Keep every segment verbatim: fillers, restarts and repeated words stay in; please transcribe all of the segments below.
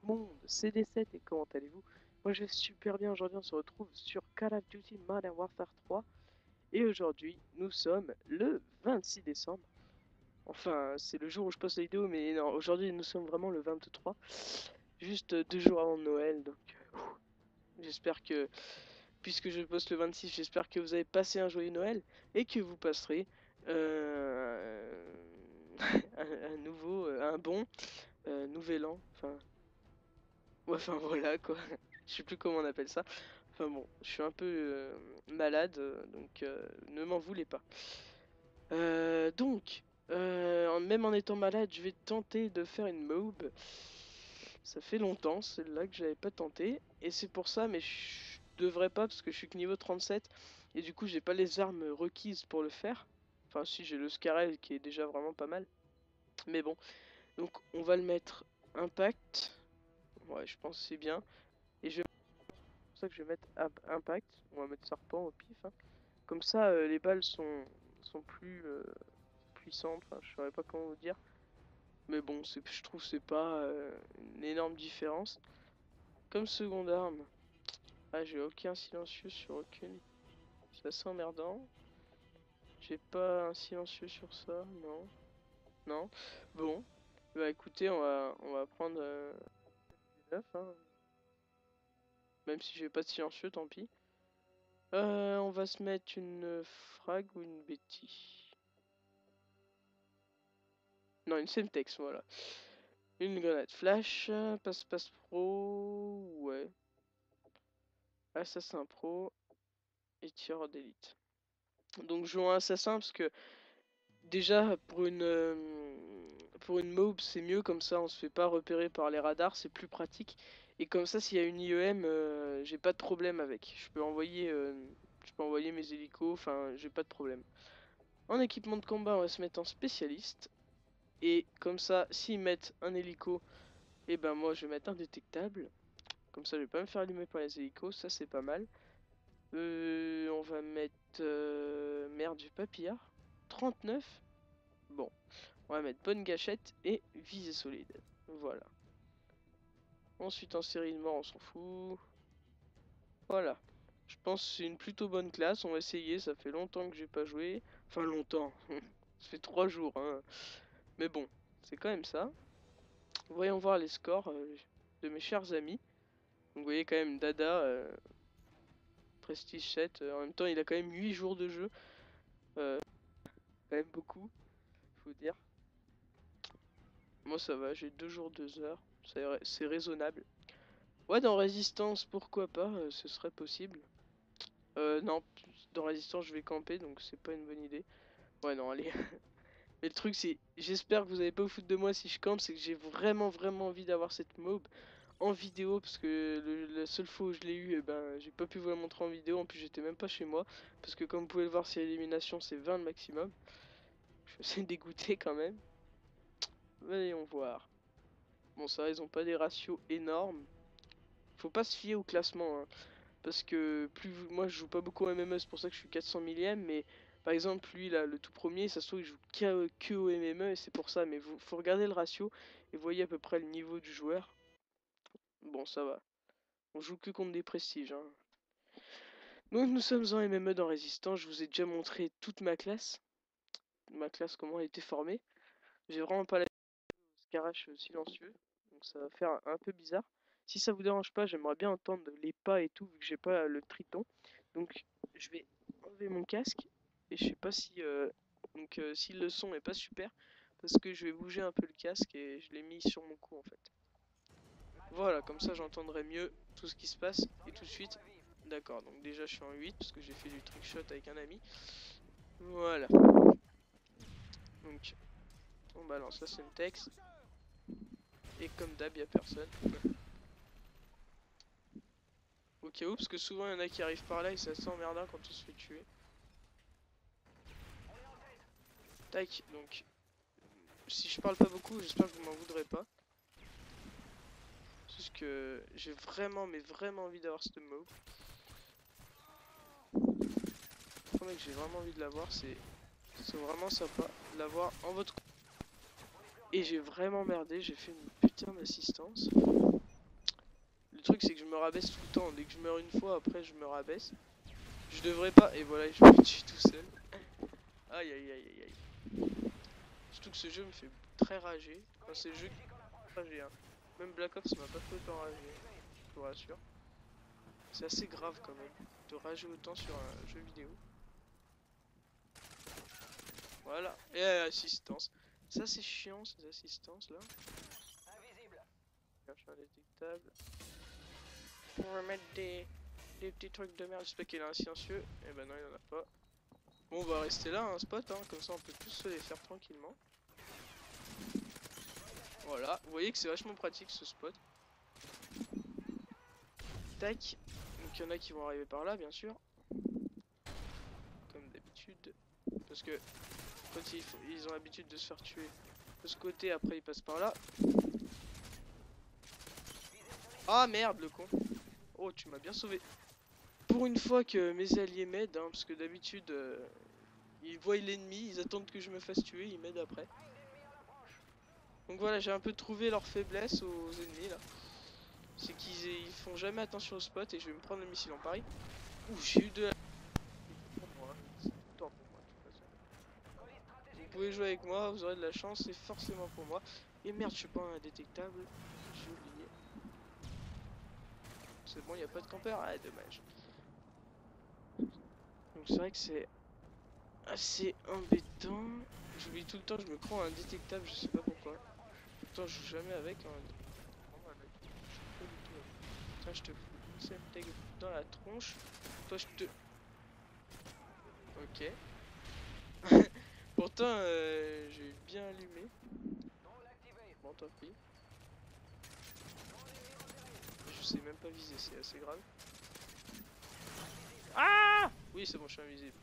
monde, c'est D sept et comment allez-vous? Moi je vais super bien, aujourd'hui on se retrouve sur Call of Duty Modern Warfare trois et aujourd'hui nous sommes le vingt-six décembre. Enfin c'est le jour où je poste la vidéo mais non, aujourd'hui nous sommes vraiment le vingt-trois, juste deux jours avant Noël donc euh, j'espère que, puisque je poste le vingt-six, j'espère que vous avez passé un joyeux Noël et que vous passerez euh, un, un nouveau, un bon euh, nouvel an, enfin... Ouais, enfin voilà quoi. Je sais plus comment on appelle ça. Enfin bon, je suis un peu euh, malade, euh, donc euh, ne m'en voulez pas. Euh, donc, euh, en- même en étant malade, je vais tenter de faire une mob. Ça fait longtemps, celle-là que j'avais pas tenté. Et c'est pour ça, mais je devrais pas parce que je suis que niveau trente-sept. Et du coup, j'ai pas les armes requises pour le faire. Enfin si, j'ai le Scarel qui est déjà vraiment pas mal. Mais bon, donc on va le mettre impact. Ouais, je pense que c'est bien. Et je pour ça que je vais mettre impact. On va mettre serpent au pif, hein. Comme ça, euh, les balles sont, sont plus euh, puissantes. Enfin, je saurais pas comment vous dire. Mais bon, je trouve que c'est pas euh, une énorme différence. Comme seconde arme, ah, j'ai aucun silencieux sur aucune. C'est assez emmerdant. J'ai pas un silencieux sur ça, non. Non. Bon, bah écoutez, on va, on va prendre euh, neuf, hein. Même si j'ai pas de silencieux, tant pis. Euh, on va se mettre une frag ou une Betty. Non, une Semtex, voilà. Une grenade flash, passe-passe pro, ouais. Assassin pro et tireur d'élite. Donc jouons un assassin parce que déjà pour une euh, pour une mob c'est mieux, comme ça on se fait pas repérer par les radars, c'est plus pratique. Et comme ça s'il y a une I E M, euh, j'ai pas de problème avec. Je peux envoyer euh, je peux envoyer mes hélicos, enfin j'ai pas de problème. En équipement de combat on va se mettre en spécialiste. Et comme ça s'ils mettent un hélico, et ben moi je vais mettre indétectable. Comme ça je vais pas me faire allumer par les hélicos, ça c'est pas mal. Euh, on va mettre... Euh, merde, du papillard. trente-neuf. Bon, on va mettre bonne gâchette et visée solide. Voilà. Ensuite en série de mort, on s'en fout. Voilà. Je pense que c'est une plutôt bonne classe, on va essayer, ça fait longtemps que j'ai pas joué. Enfin longtemps, ça fait trois jours, hein. Mais bon, c'est quand même ça. Voyons voir les scores euh, de mes chers amis. Donc vous voyez quand même Dada, euh, Prestige sept, euh, en même temps il a quand même huit jours de jeu. Euh, quand même beaucoup, faut dire. Moi ça va, j'ai deux jours, deux heures, c'est raisonnable. Ouais, dans Résistance, pourquoi pas, euh, ce serait possible. Euh, non, dans Résistance je vais camper, donc c'est pas une bonne idée. Ouais, non, allez. Mais le truc c'est, j'espère que vous allez pas vous foutre de moi si je campe, c'est que j'ai vraiment vraiment envie d'avoir cette mob en vidéo, parce que le, la seule fois où je l'ai eu, eh ben, j'ai pas pu vous la montrer en vidéo, en plus j'étais même pas chez moi, parce que comme vous pouvez le voir, c'est l'élimination, c'est vingt le maximum. Je suis assez dégoûté quand même. Voyons voir. Bon, ça, ils ont pas des ratios énormes. Faut pas se fier au classement, hein, parce que plus vous- moi je joue pas beaucoup en M M E, c'est pour ça que je suis quatre cents millième, mais par exemple lui là, le tout premier, ça se trouve il joue que, que au M M E et c'est pour ça, mais vous faut regarder le ratio et voyez à peu près le niveau du joueur. Bon, ça va. On joue que contre des prestiges, hein. Donc nous sommes en M M E dans Résistance, je vous ai déjà montré toute ma classe. Ma classe, comment elle était formée. J'ai vraiment pas la Scarache silencieux, donc ça va faire un peu bizarre. Si ça vous dérange pas, j'aimerais bien entendre les pas et tout, vu que j'ai pas le triton. Donc je vais enlever mon casque, et je sais pas si, euh, donc, euh, si le son est pas super, parce que je vais bouger un peu le casque et je l'ai mis sur mon cou en fait. Voilà, comme ça j'entendrai mieux tout ce qui se passe, et tout de suite... D'accord, donc déjà je suis en huit, parce que j'ai fait du trickshot avec un ami. Voilà. Donc, on balance la syntaxe. Et comme d'hab, y'a personne. Au cas où, parce que souvent il y en a qui arrivent par là et c'est assez emmerdant quand on se fait tuer. Tac, donc si je parle pas beaucoup, j'espère que vous m'en voudrez pas. Parce que j'ai vraiment, mais vraiment envie d'avoir cette mob. Je promets que j'ai vraiment envie de l'avoir, c'est vraiment sympa de l'avoir en votre... Et j'ai vraiment merdé, j'ai fait une putain d'assistance. truc c'est que je me rabaisse tout le temps. Dès que je meurs une fois, après je me rabaisse. Je devrais pas. Et voilà, je me tue tout seul. Aïe aïe aïe aïe aïe. Surtout que ce jeu me fait très rager. Enfin, c'est le jeu qui me fait rager. Hein. Même Black Ops m'a pas fait autant rager. Je vous rassure. C'est assez grave quand même de rager autant sur un jeu vidéo. Voilà. Et euh, assistance. Ça c'est chiant ces assistances là. Cherche indétectable. Pour remettre des, des petits trucs de merde. J'espère qu'il a un silencieux. Et ben non, il en a pas. Bon, on va rester là, un spot, hein. Comme ça on peut tous se les faire tranquillement. Voilà. Vous voyez que c'est vachement pratique ce spot. Tac. Donc il y en a qui vont arriver par là, bien sûr. Comme d'habitude. Parce que quand ils, ils ont l'habitude de se faire tuer de ce côté, après ils passent par là. Ah merde, le con. Oh, tu m'as bien sauvé. Pour une fois que mes alliés m'aident, hein, parce que d'habitude euh, ils voient l'ennemi, ils attendent que je me fasse tuer, ils m'aident après. Donc voilà, j'ai un peu trouvé leur faiblesse aux ennemis là. C'est qu'ils ils font jamais attention au spot et je vais me prendre le missile en pari. Ouh, j'ai eu de la... Pour moi, c'est tout le temps pour moi de toute façon. Vous pouvez jouer avec moi, vous aurez de la chance, c'est forcément pour moi. Et merde, je suis pas indétectable, j'ai oublié. C'est bon, il n'y a pas de campeur, ah dommage. Donc c'est vrai que c'est assez embêtant. J'oublie tout le temps, je me crois indétectable, je sais pas pourquoi. Pourtant je joue jamais avec. Hein. Tiens, je te fous une seule tag dans la tronche. Toi je te... Ok. Pourtant euh, j'ai bien allumé. Bon tant pis. Je sais même pas viser, c'est assez grave. Ah oui c'est bon, je suis invisible.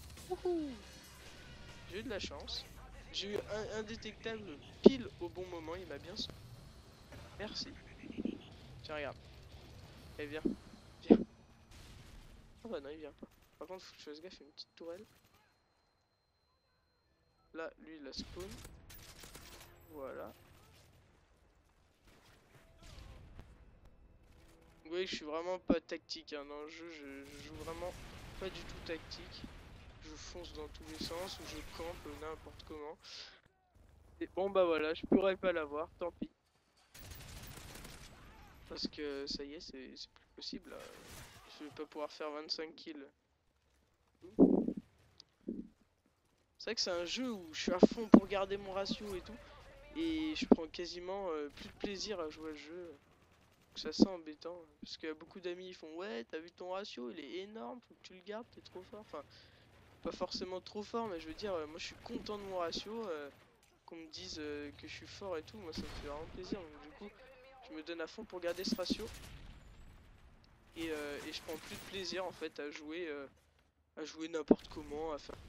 J'ai eu de la chance. J'ai eu un indétectable pile au bon moment, il m'a bien sauvé. Merci. Tiens, regarde. Eh viens. Viens. Ah bah non, il vient pas. Par contre, faut que je fasse gaffe, il y a une petite tourelle. Là, lui, il a spawn. Voilà. Vous voyez que je suis vraiment pas tactique hein, dans le jeu. Je, je joue vraiment pas du tout tactique. Je fonce dans tous les sens ou je campe n'importe comment. Et bon bah voilà, je pourrais pas l'avoir, tant pis. Parce que ça y est, c'est plus possible là. Je vais pas pouvoir faire vingt-cinq kills. C'est vrai que c'est un jeu où je suis à fond pour garder mon ratio et tout. Et je prends quasiment euh, plus de plaisir à jouer à ce jeu. Donc c'est assez embêtant. Parce que beaucoup d'amis ils font ouais, t'as vu ton ratio, il est énorme, faut que tu le gardes, t'es trop fort. Enfin, pas forcément trop fort, mais je veux dire, euh, moi je suis content de mon ratio. Euh, qu'on me dise euh, que je suis fort et tout, moi ça me fait vraiment plaisir. Donc du coup, je me donne à fond pour garder ce ratio. Et, euh, et je prends plus de plaisir en fait à jouer, euh, à jouer n'importe comment, à faire.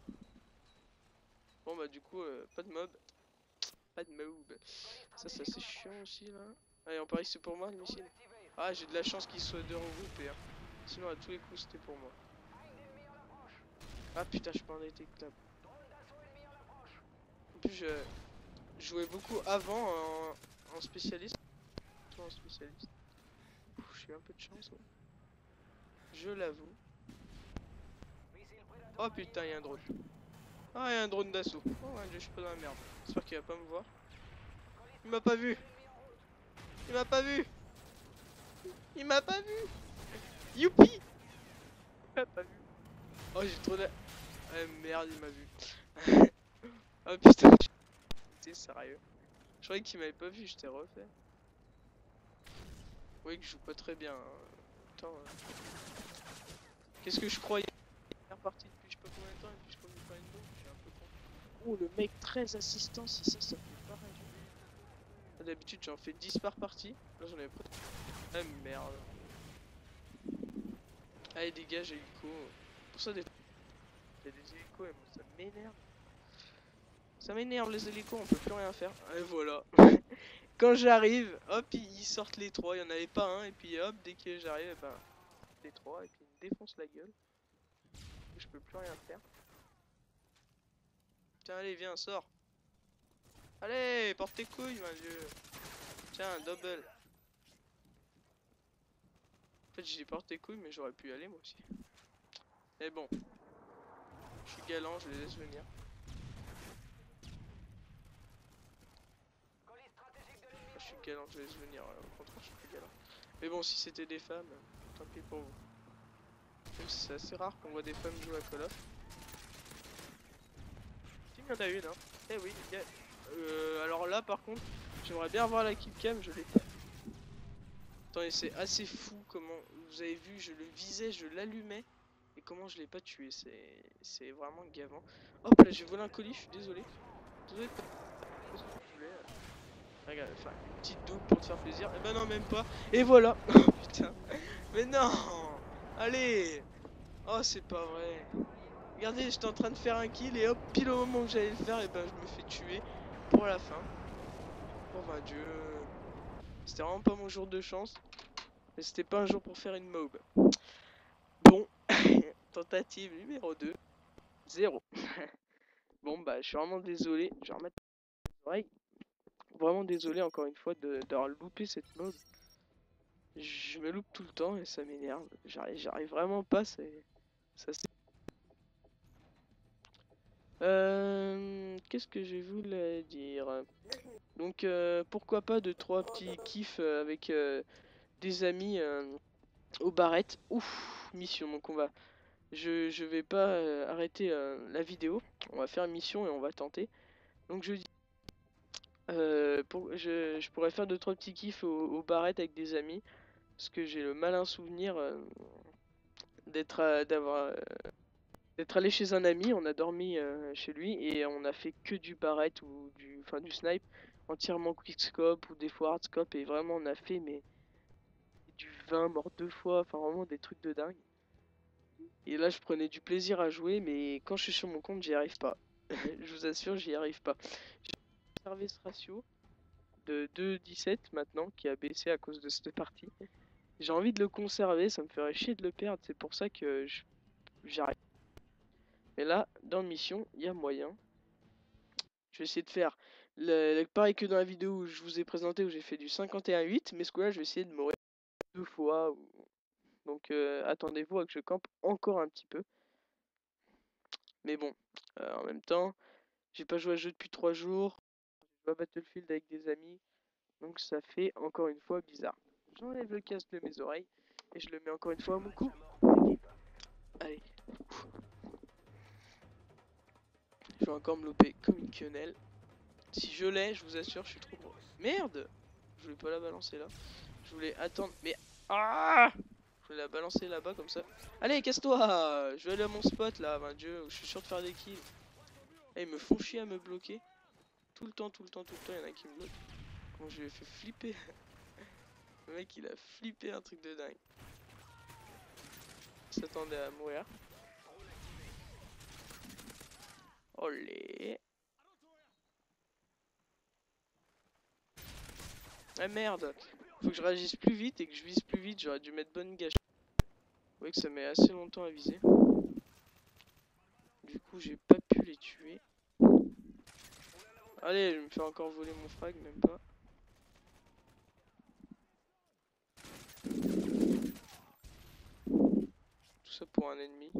Bon bah du coup, euh, pas de mob. Pas de mob. Ça c'est assez chiant aussi là. Allez, on parie que c'est pour moi le missile. Ah, j'ai de la chance qu'il soit deux regroupés. Hein. Sinon à tous les coups c'était pour moi. Ah putain, je suis pas indétectable. En plus, je jouais beaucoup avant en, en spécialiste. En spécialiste. J'ai eu un peu de chance. Ouais. Je l'avoue. Oh putain, il y a un drone. Ah, il y a un drone d'assaut. Oh mon dieu, je suis pas dans la merde. J'espère qu'il va pas me voir. Il m'a pas vu. Il m'a pas vu. Il m'a pas vu. Youpi. Il m'a pas vu. Oh, j'ai trop de... Ah merde, il m'a vu. Oh putain, t'es sérieux. Je croyais qu'il m'avait pas vu, je t'ai refait. Vous voyez que je joue pas très bien. Hein. Putain. Euh... Qu'est-ce que je croyais? Première partie depuis je sais pas combien de temps et puis je connais pas une bombe, je suis un peu con. Oh, le mec treize assistants, si ça, ça fait pas rien. D'habitude j'en fais dix par partie. Là j'en avais presque. Ah merde. Allez dégage hélico. Pour ça des... Il y a des hélicos et moi ça m'énerve. Ça m'énerve les hélicos, on peut plus rien faire. Et voilà. Quand j'arrive, hop ils sortent les trois, il y en avait pas un et puis hop dès que j'arrive, ben les trois et puis ils me défoncent la gueule. Je peux plus rien faire. Tiens allez viens sors. Allez porte tes couilles mon dieu. Tiens double. fait, j'ai porté couilles, mais j'aurais pu y aller moi aussi. Mais bon. Je suis galant, je les laisse venir. Je suis galant, je les laisse venir. Au contraire, je suis plus galant. Mais bon, si c'était des femmes, tant pis pour vous. Même si c'est assez rare qu'on voit des femmes jouer à Call of. Si, il y en a une, hein. Eh oui, il y a... euh, alors là, par contre, j'aimerais bien avoir la killcam, je l'ai pas. Attendez, c'est assez fou comment, vous avez vu, je le visais, je l'allumais. Et comment je l'ai pas tué, c'est c'est vraiment gavant. Hop là, j'ai volé un colis, je suis désolé. Désolé de pas... je voulais, euh, Regarde, enfin, une petite double pour te faire plaisir. Et ben non, même pas. Et voilà. Oh putain. Mais non. Allez. Oh, c'est pas vrai. Regardez, j'étais en train de faire un kill et hop, pile au moment où j'allais le faire, et ben je me fais tuer pour la fin. Oh mon dieu. C'était vraiment pas mon jour de chance. Mais c'était pas un jour pour faire une mob. Bon. Tentative numéro deux. Zéro. Bon bah, je suis vraiment désolé. Je vais remettre les oreilles. Vraiment désolé encore une fois de- d'avoir loupé cette mob. Je me loupe tout le temps et ça m'énerve. J'arrive j'arrive vraiment pas, c'est... Ça c'est... Euh... Qu'est-ce que je voulais dire? Donc euh, pourquoi pas de trois petits kiffs euh, avec euh, des amis euh, au barrette. Ouf, mission. Donc on va... Je, je vais pas euh, arrêter euh, la vidéo. On va faire une mission et on va tenter. Donc je dis... Euh, pour, je, je pourrais faire deux trois petits kiffs au, au barrette avec des amis. Parce que j'ai le malin souvenir euh, d'être euh, d'avoir... euh, d'être allé chez un ami, on a dormi euh, chez lui et on a fait que du barrette ou du, enfin du snipe, entièrement quickscope ou des fois hardscope et vraiment on a fait mais du vingt mort deux fois, enfin vraiment des trucs de dingue. Et là je prenais du plaisir à jouer mais quand je suis sur mon compte j'y arrive pas. Je vous assure j'y arrive pas. J'ai observé ce ratio de deux virgule dix-sept maintenant qui a baissé à cause de cette partie. J'ai envie de le conserver, ça me ferait chier de le perdre, c'est pour ça que j'arrive. Mais là, dans le mission, il y a moyen. Je vais essayer de faire le, le- pareil que dans la vidéo où je vous ai présenté où j'ai fait du cinquante et un huit, mais ce coup là je vais essayer de mourir deux fois. Ou... Donc euh, attendez-vous à que je campe encore un petit peu. Mais bon, euh, en même temps, j'ai pas joué à ce jeu depuis trois jours. Je joue à Battlefield avec des amis. Donc ça fait encore une fois bizarre. J'enlève le casque de mes oreilles et je le mets encore une fois à mon cou. Allez. Je vais encore me louper comme une quenelle. Si je l'ai, je vous assure, je suis trop gros. Merde! Je voulais pas la balancer là. Je voulais attendre. Mais. Ah! Je vais la balancer là-bas comme ça. Allez, casse-toi! Je vais aller à mon spot là, ben Dieu, où je suis sûr de faire des kills. Et ils me font chier à me bloquer. Tout le temps, tout le temps, tout le temps, il y en a qui me bloquent. Comment je lui ai fait flipper. Le mec il a flippé un truc de dingue. Il s'attendait à mourir. Olé! Ah merde! Faut que je réagisse plus vite et que je vise plus vite. J'aurais dû mettre bonne gâche. Vous voyez que ça met assez longtemps à viser. Du coup, j'ai pas pu les tuer. Allez, je me fais encore voler mon frag, même pas. Tout ça pour un ennemi.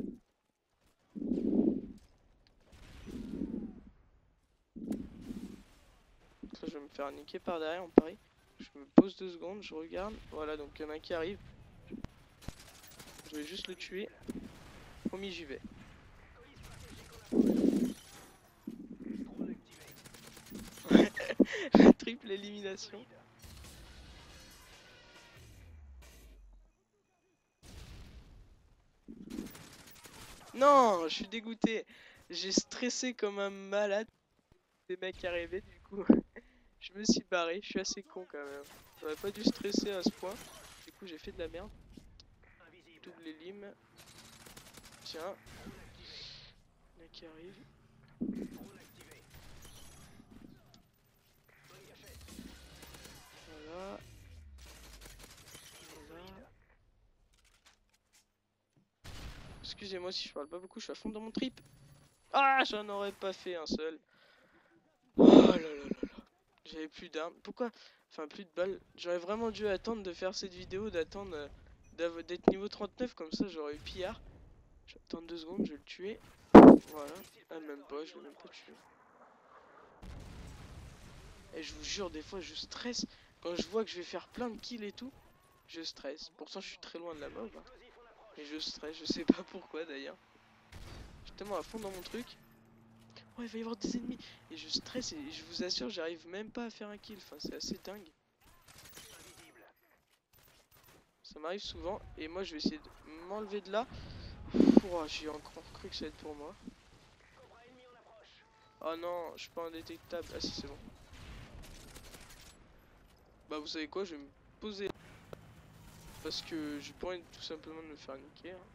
Là, je vais me faire niquer par derrière, on parie. Je me pose deux secondes, je regarde. Voilà, donc il y en a un qui arrive. Je vais juste le tuer. Promis, j'y vais. La triple élimination. Non, je suis dégoûté. J'ai stressé comme un malade. Des mecs arrivaient, du coup, je me suis barré. Je suis assez con quand même. J'aurais pas dû stresser à ce point. Du coup, j'ai fait de la merde. Double élim. Tiens. Là qui arrive. Voilà. Voilà. Excusez-moi si je parle pas beaucoup, je suis à fond dans mon trip. Ah, j'en aurais pas fait un seul. Oh là là là là. J'avais plus d'armes. Pourquoi? Enfin, plus de balles. J'aurais vraiment dû attendre de faire cette vidéo, d'attendre euh, d'être niveau trente-neuf, comme ça j'aurais eu pillard. J'attends deux secondes, je vais le tuer. Voilà. Ah, même pas, je l'ai même pas tué. Et je vous jure, des fois je stresse. Quand je vois que je vais faire plein de kills et tout, je stresse. Pourtant je suis très loin de la mob. Hein. Et je stresse, je sais pas pourquoi d'ailleurs. Je suis tellement à fond dans mon truc. Oh, il va y avoir des ennemis. Et je stresse et je vous assure, j'arrive même pas à faire un kill. Enfin, c'est assez dingue. Ça m'arrive souvent. Et moi, je vais essayer de m'enlever de là. Oh, j'ai encore cru que ça allait être pour moi. Oh non, je suis pas indétectable. Ah si, c'est bon. Bah, vous savez quoi, je vais me poser. Parce que j'ai pas envie tout simplement de me faire niquer. Hein.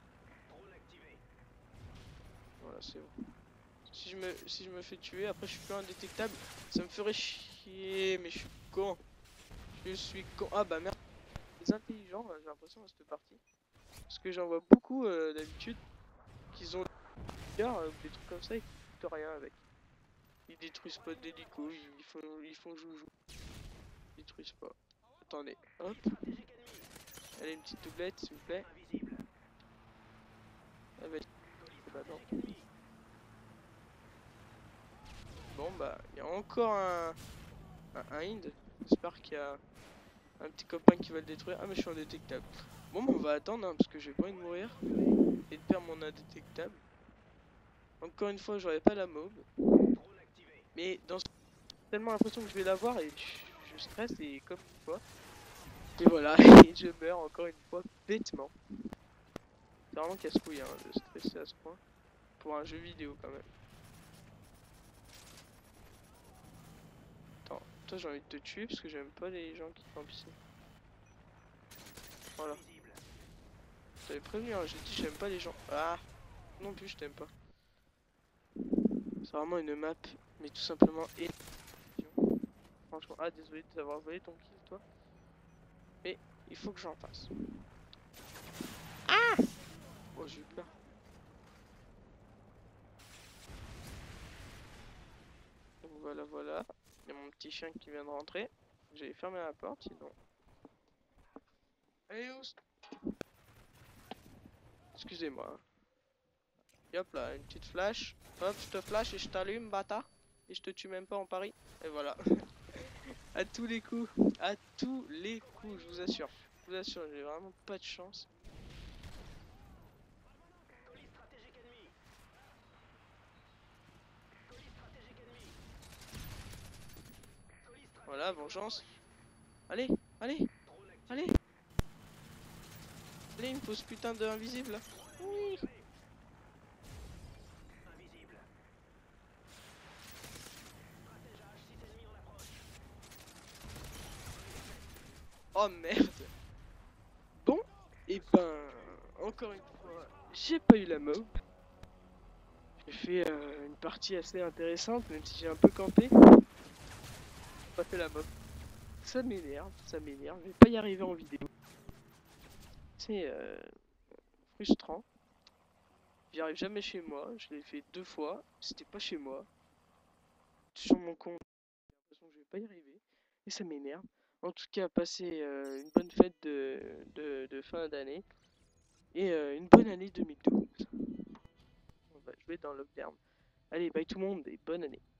Voilà, c'est bon. Si je, me, si je me fais tuer, après je suis plus indétectable. Ça me ferait chier, mais je suis con. Je suis con. Ah bah merde. Les intelligents, j'ai l'impression, à cette partie. Parce que j'en vois beaucoup euh, d'habitude qu'ils ont des euh, des trucs comme ça, ils foutent rien avec. Ils détruisent pas d'hélico, ils font, ils font joujou. Ils détruisent pas. Attendez, hop. Allez, une petite doublette, s'il vous plaît. Ah bah, bah non. Bon bah, il y a encore un, un, un Hind. J'espère qu'il y a un petit copain qui va le détruire. Ah mais je suis indétectable. Bon bah on va attendre hein, parce que j'ai pas envie de mourir. Et de perdre mon indétectable. Encore une fois, j'aurais pas la mob. Mais dans ce... tellement l'impression que je vais l'avoir et je, je stresse et comme une fois. Et voilà, et je meurs encore une fois bêtement. C'est vraiment casse-couille hein, de stresser à ce point. Pour un jeu vidéo quand même. Attends, toi j'ai envie de te tuer parce que j'aime pas les gens qui campent ici. Voilà. J'avais prévenu, hein, j'ai dit j'aime pas les gens. Ah non plus je t'aime pas. C'est vraiment une map, mais tout simplement et franchement, ah désolé de t'avoir volé ton kill toi. Mais il faut que j'en fasse. Ah oh j'ai eu peur. Donc voilà voilà. Il y a mon petit chien qui vient de rentrer. J'avais fermé la porte sinon. Allez oust. Excusez-moi. Et hop là, une petite flash. Hop, je te flash et je t'allume, bâtard. Et je te tue même pas en pari. Et voilà. À tous les coups. À tous les coups, je vous assure. Je vous assure, j'ai vraiment pas de chance. Voilà, vengeance. Allez, allez, allez. Allez, il me faut ce putain de invisible. Oui. Oh merde. Bon, et ben, encore une fois, j'ai pas eu la mob. J'ai fait euh, une partie assez intéressante, même si j'ai un peu campé. J'ai pas fait la mob. Ça m'énerve, ça m'énerve. Je vais pas y arriver en vidéo. C'est euh, frustrant. J'y arrive jamais chez moi. Je l'ai fait deux fois. C'était pas chez moi. Sur mon compte. J'ai l'impression que je vais pas y arriver. Et ça m'énerve. En tout cas, passez euh, une bonne fête de, de, de fin d'année. Et euh, une bonne année deux mille douze. Bon, bah, je vais dans lockdown. Allez, bye tout le monde et bonne année.